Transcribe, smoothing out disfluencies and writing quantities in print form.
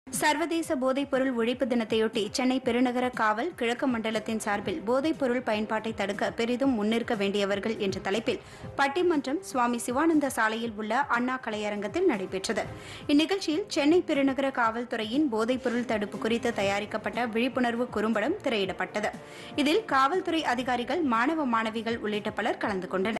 சர்வதேச போதைப்பொருள் ஒழிப்பு தினத்தையொட்டி சென்னை பெருநகர காவல் கிழக்கு மண்டலத்தின் சார்பில் போதைப்பொருள் பயன்பாட்டை தடுக்க பெரிதும் முன்னிற்க வேண்டியவர்கள் என்ற தலைப்பில் பட்டிமன்றம் சுவாமி சிவானந்த சாலையில் உள்ள அண்ணா கலையரங்கத்தில் நடைபெற்றது. இந்நிகழ்ச்சியில் சென்னை பெருநகர காவல்துறையின் போதைப்பொருள் தடுப்பு குறித்து தயாரிக்கப்பட்ட விழிப்புணர்வு குறும்படம் திரையிடப்பட்டது. இதில் காவல்துறை அதிகாரிகள், மாணவ மாணவிகள் உள்ளிட்ட பலர் கலந்து கொண்டனர்.